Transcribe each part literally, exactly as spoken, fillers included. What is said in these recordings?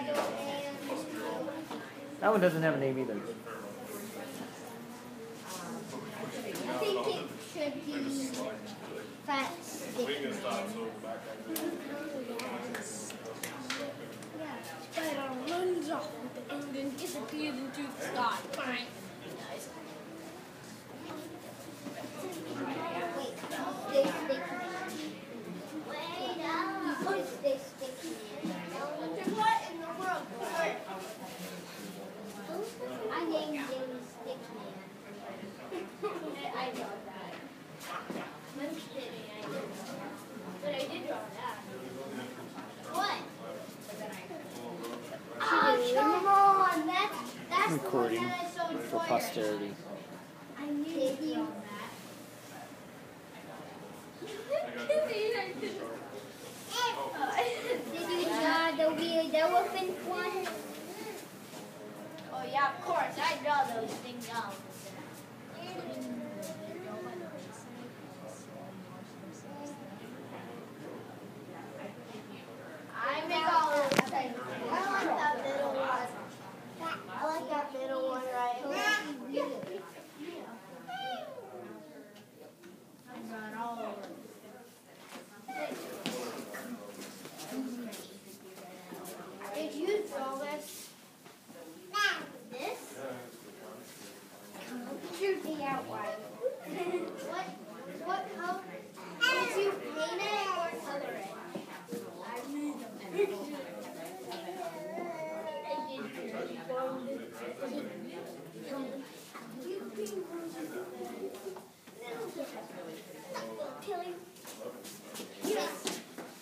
That one doesn't have a name either. I think it should be Fat Sticky Man. Yeah, Spider runs off with the gun and disappears into the sky. Bang! Nice. Wait, Stay Sticky Man. Wait up! Who's Stay Sticky Man? What in the world? I named him Sticky Man. I draw that. I'm kidding, I didn't. But I did draw that. What? Oh, come on! That's, that's Recording the one that I showed for Sawyer. posterity. I knew you Did you? draw that. Did you draw the weird elephant one? Oh yeah, of course. I draw those things out. I make all those things. I like that little one. I like that little one right here. I draw it all over. Did you draw this? This? Shoot the outline. What? What color? Did you paint it or color it? I made them. Killing. Yes.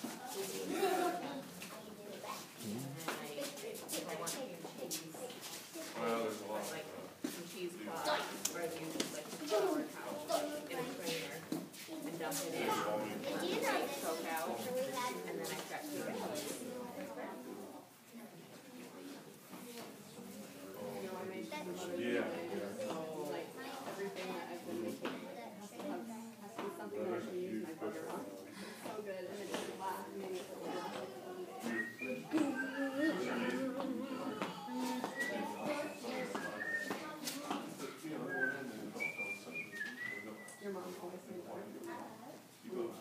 Well, there's a lot of Some cheesecloth, where you just like flour towel in a strainer and dump it in, Did you know this? soak out, and then I start to it. yeah. So like everything that I've been making has to have has to be something that I can use my butter on. So good, and it doesn't last. I mean, your mom always says that. One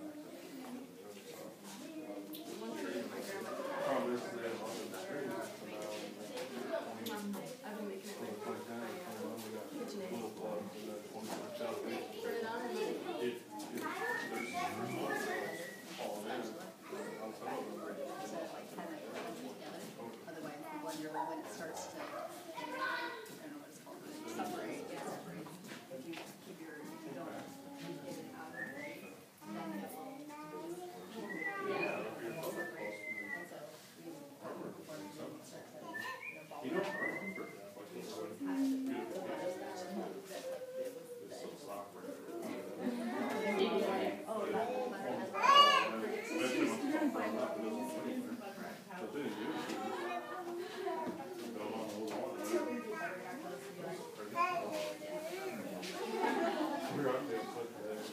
time my grandma Probably this is it, all the experience. I've been making it with KitchenAid. Little clubs and then one for itself. Turn it on and then It, it, there's all in. On some of them. otherwise the blood your when it starts to, I don't know what it's called, separate, yeah, separate. If you keep your, if you don't get it out of the way, then it will. Yeah. Separate. And so we, before we start to, you know, ball You know, it. I remember, like, it's so soft. Oh, that whole letter has. Eventually, once it's all grown up, it doesn't fit in there. So then you do it. Go on a little water. We're up there, put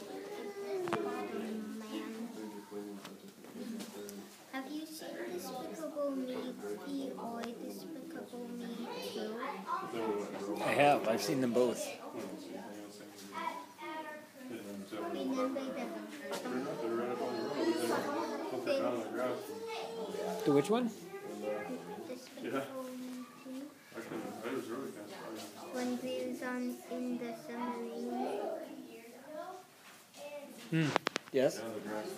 Have you seen Despicable Me three or Despicable Me two? I have. I've seen them both. Remember the The which one? Despicable Me two? I couldn't, I was really kind of When we was on in the submarine. Hmm. Yes. down the grass.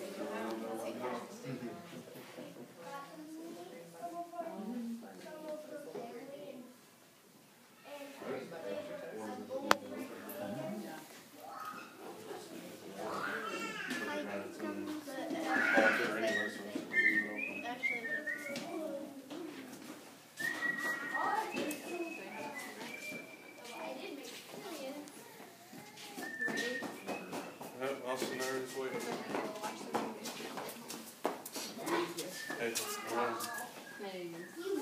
Austin, there is waiting. Hey, um, Hey.